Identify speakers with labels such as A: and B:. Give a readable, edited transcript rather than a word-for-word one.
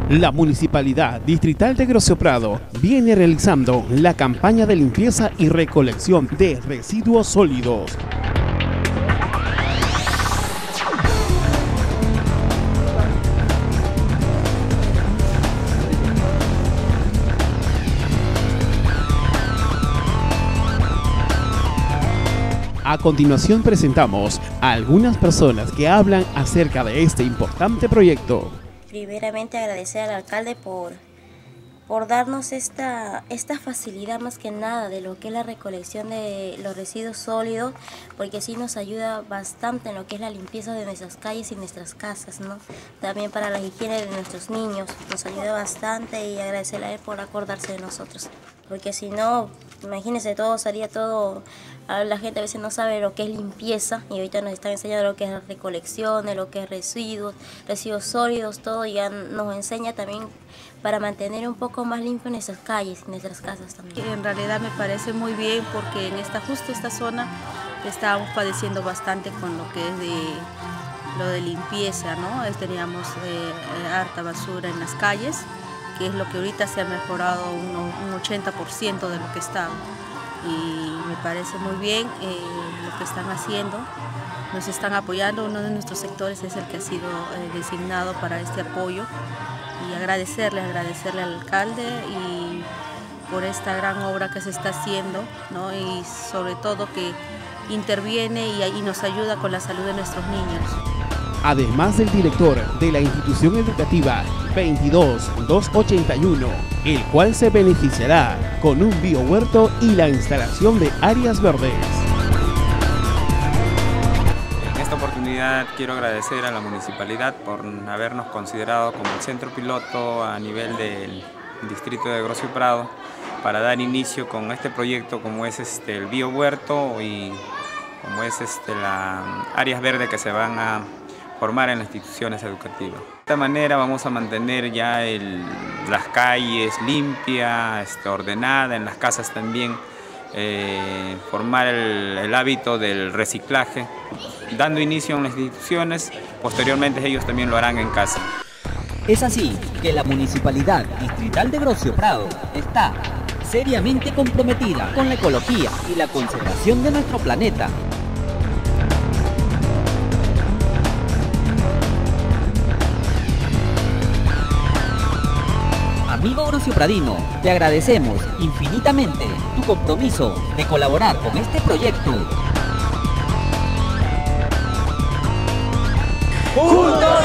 A: La Municipalidad Distrital de Grosseto Prado viene realizando la campaña de limpieza y recolección de residuos sólidos. A continuación presentamos a algunas personas que hablan acerca de este importante proyecto.
B: Primeramente agradecer al alcalde por darnos esta facilidad más que nada de lo que es la recolección de los residuos sólidos, porque sí nos ayuda bastante en lo que es la limpieza de nuestras calles y nuestras casas, ¿no? También para la higiene de nuestros niños nos ayuda bastante, y agradecerle a él por acordarse de nosotros, porque si no, imagínense, la gente a veces no sabe lo que es limpieza, y ahorita nos están enseñando lo que es la recolección, de lo que es residuos sólidos, todo ya nos enseña también para mantener un poco más limpio nuestras calles y nuestras casas también.
C: En realidad me parece muy bien, porque en justo esta zona estábamos padeciendo bastante con lo que es lo de limpieza, ¿no? Teníamos harta basura en las calles, que es lo que ahorita se ha mejorado un 80% de lo que estaba. Y me parece muy bien lo que están haciendo, nos están apoyando. Uno de nuestros sectores es el que ha sido designado para este apoyo, y agradecerle al alcalde y por esta gran obra que se está haciendo, ¿no? Y sobre todo que interviene y nos ayuda con la salud de nuestros niños.
A: Además del director de la institución educativa 22281, el cual se beneficiará con un biohuerto y la instalación de áreas verdes.
D: En esta oportunidad quiero agradecer a la municipalidad por habernos considerado como el centro piloto a nivel del distrito de Grosseto Prado para dar inicio con este proyecto, como es el biohuerto y como es las áreas verdes que se van a formar en las instituciones educativas. De esta manera vamos a mantener ya las calles limpias, ordenadas, en las casas también, formar el hábito del reciclaje, dando inicio en las instituciones. Posteriormente ellos también lo harán en casa.
E: Es así que la Municipalidad Distrital de Grosseto Prado está seriamente comprometida con la ecología y la conservación de nuestro planeta. Amigo Grosseto Pradino, te agradecemos infinitamente tu compromiso de colaborar con este proyecto.
F: ¡Juntos